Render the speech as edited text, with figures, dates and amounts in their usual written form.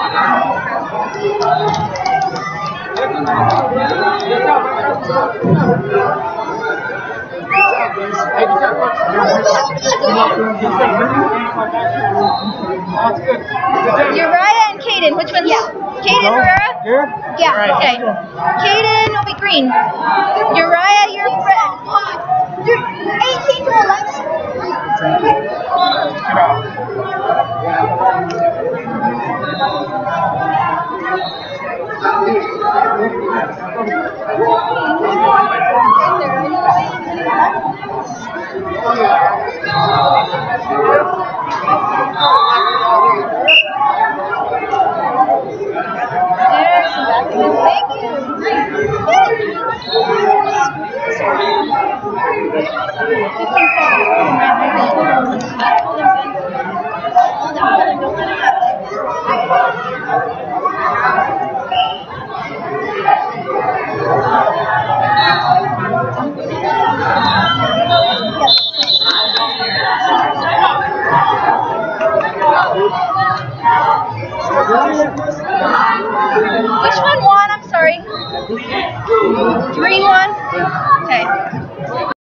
Uriah and Caden, which one's? Yeah. Caden, Uriah? Yeah, okay. Caden will be green. Uriah, you're red. You're 18 to 11. Which one won? I'm sorry. Green one? Okay.